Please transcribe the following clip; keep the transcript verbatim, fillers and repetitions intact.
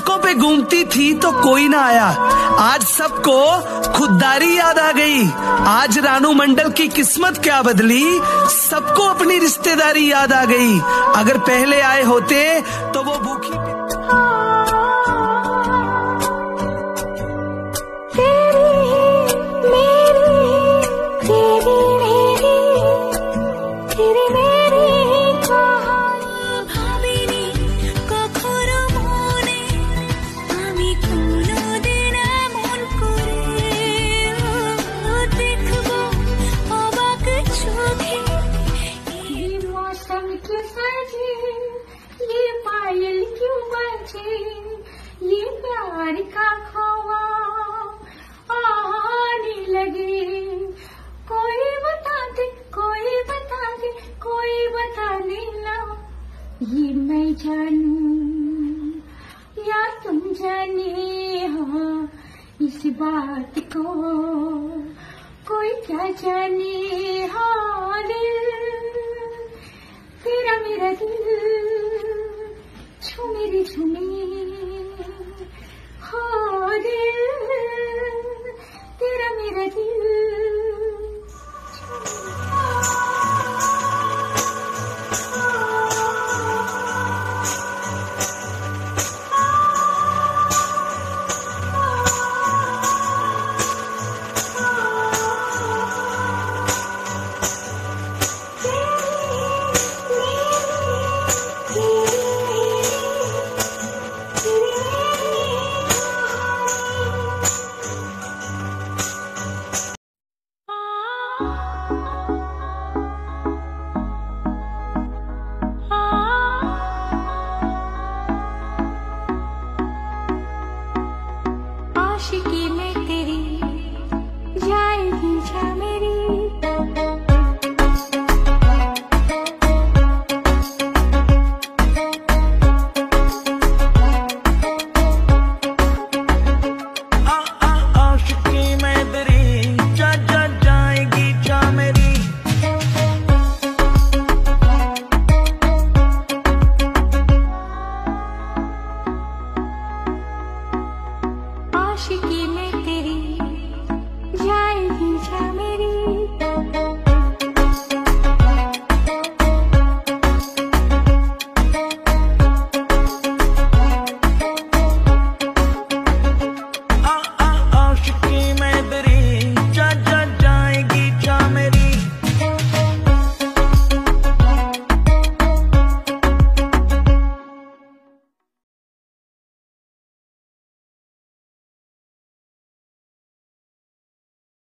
सड़कों पे घूमती थी तो कोई ना आया, आज सबको खुददारी याद आ गई। आज रानू मंडल की किस्मत क्या बदली, सबको अपनी रिश्तेदारी याद आ गई। अगर पहले आए होते तो वो भूखी ये प्यार का खोवा आने लगे। कोई बता दे, कोई बता दे, कोई बताने ला। ये मैं जानूं या तुम जाने हो इस बात को, कोई क्या जाने हो